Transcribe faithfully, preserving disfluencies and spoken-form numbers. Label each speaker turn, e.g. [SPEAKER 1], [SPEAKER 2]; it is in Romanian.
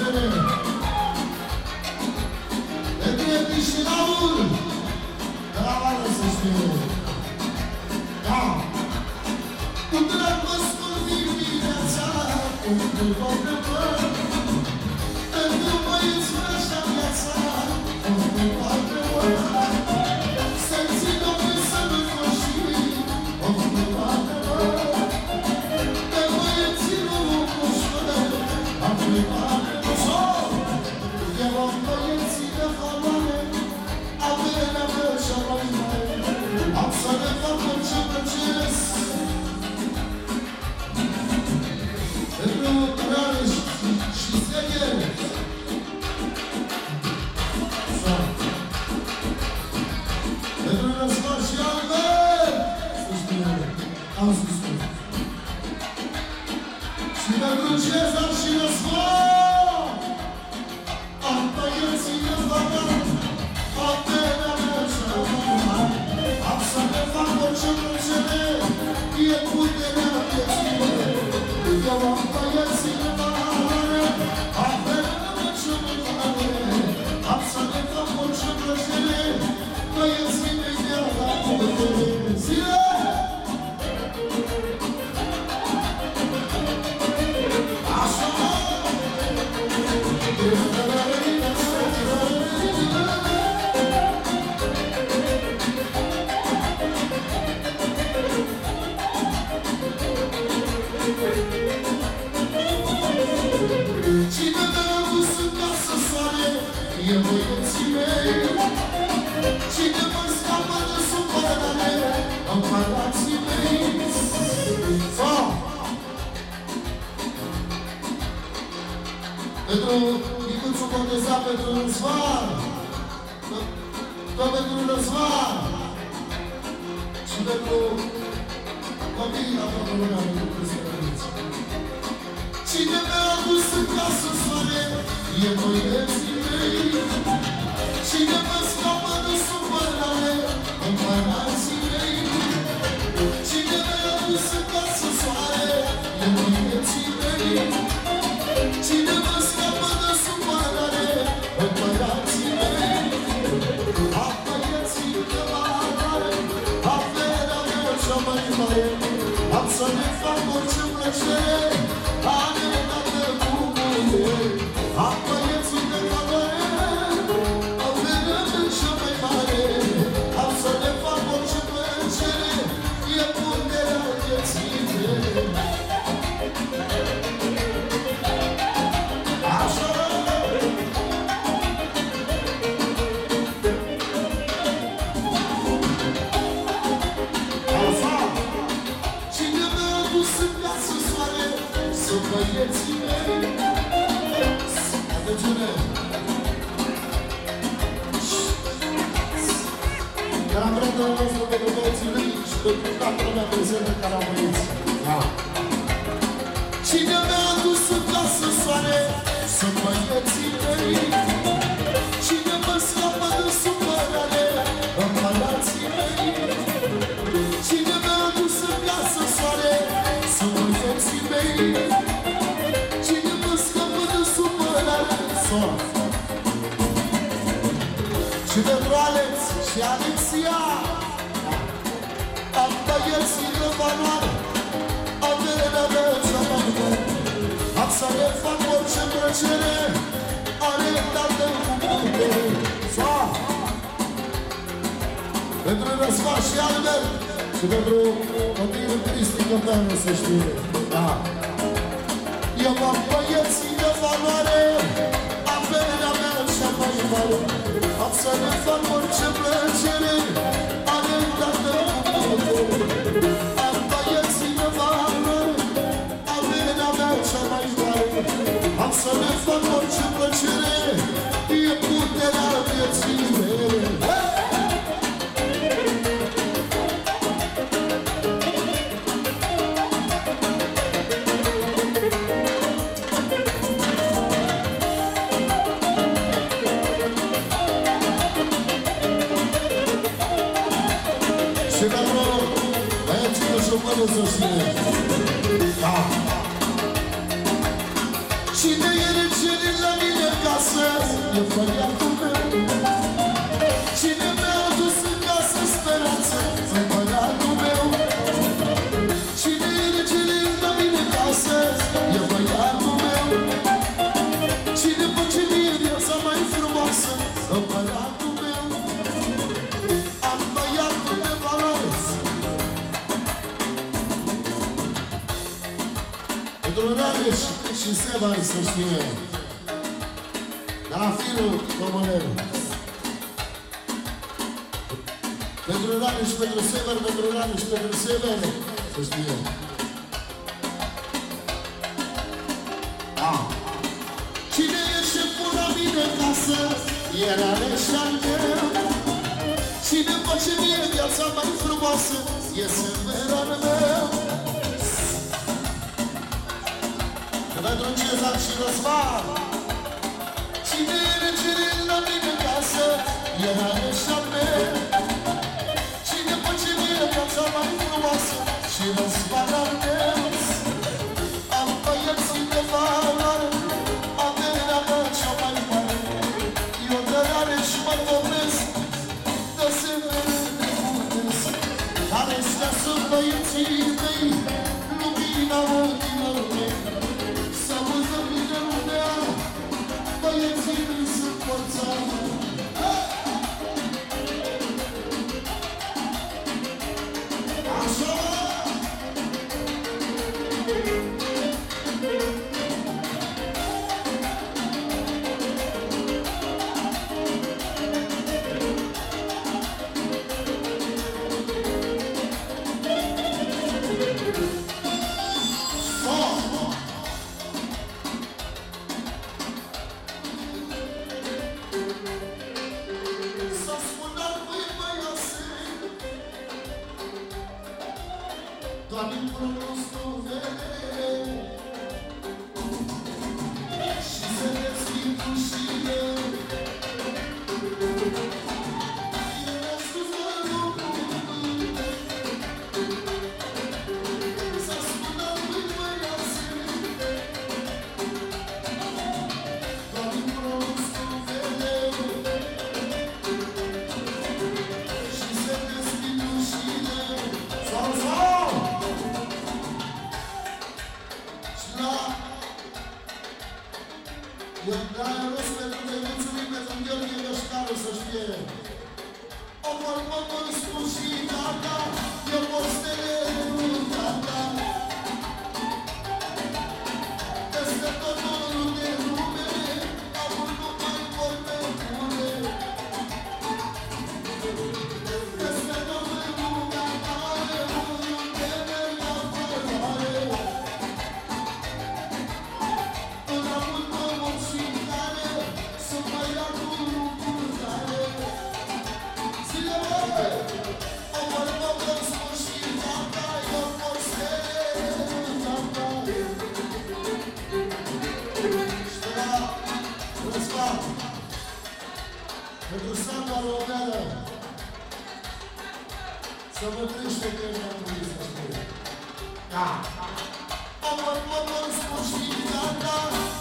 [SPEAKER 1] frățele. Pentru Edi și Raul, de la vară să știe. Da! Cu drag vă spun din viața, cu câteva vremuri, pentru băieți așa viața, cu câteva vremuri, să-i țină pe sănătoși, cu câteva vremuri, pe băieții nu ușură, cu câteva vremuri. Eu am băieții de valoare, averea mea cea mai mare, am să le fac orice plăcesc. Pentru Rareș și Zegher. Pentru Răzvan și Albert. Să știu, am spus. Și pentru Cezar și Răzvan. Am băieții de valoare, averea mea cea mai mare, am să le fac orice plăcere, e puterea vieții mele. Eu am băieții de valoare, averea mea cea mai mare, am să le fac orice plăcere, băieții mei de la putere. Zile! Așa! Cine mi-a adus în casă soare, e băieții mei. Cine mă scapă de supărare, împărații mei. Pentru Nicuțu Boteza, pentru Răzvan, tot pentru Răzvan și pentru copiii la toată lumea, pentru Crăsătăriți. Cine mi-a adus în casă soare, e băieții mei. Cine mă scapă de supărare, împărații mei. Cine mi-a adus în casă soare, e băieții mei. Cine mă scapă de supărare, împărații mei. Am băieții de valoare, averea mea cea mai mare, am să le fac orice plăcere, are dată cu mine. Am băieții de valoare, averea mea cea mai mare, am să le fac orice plăcere, e puterea vieții mele. Băieții mei. Atențiune! Că am vrea de nostru pentru băieții lui și pentru toată lumea prezentă care au băieți. Da! Cine mi-a adus în casă soare, sunt băieții mei. Cine mă scapă de supărare, împărații mei. Cine mi-a adus în casă soare, sunt băieții mei. Cine mă scapă de supărare, soare. Și pentru Alex și Alexia, am băieții de valoare, averea mea cea mai mare, am să le fac orice plăcere, are dată cu putere. Soare. Pentru Răzvan și Albert și pentru copiii Cristi Căpeanu, să știe. Da. Eu am băieții de valoare, averea mea cea mai mare, am să le fac orice plăcere, are dată cu putere. Am băieții de valoare, averea mea cea mai mare, am să le fac orice plăcere, e puterea vieții mele. Să știe. Da. Cine e regele la mine? casă, e băiatul meu. Cine mi-a adus în casă speranță, e băiatul meu. Cine e regele la mine casă, e băiatul meu. Cine face mie viața mai frumoasă, e băiatul meu. Am băiatul de valoare. Pentru Rareș și Sevan să știe. La firul Comănelu. Pentru Rareș, pentru Sever, pentru Rareș, pentru Sever să știe. Ah. Cine e șeful la mine în casă, e Rareș al meu. Cine face mie viața mai frumoasă, e Sever al meu. Pentru Cezar și Răzvan. Cine e regele la mine în casă, e Rareș al meu. Cine face mie viața mai frumoasă, și Răzvan al meu. Am băieții de valoare, averea mea cea mai mare. Eu de Rareș mă domnesc, de Sever de Muntes. Rareștea sunt băieții mei, lumina ochilor mei. Băieții mei sunt forța. Așa! Pentru Sandra Romeală, să vă crește că e mai să știu. Da. Omor, omor, spun și gata.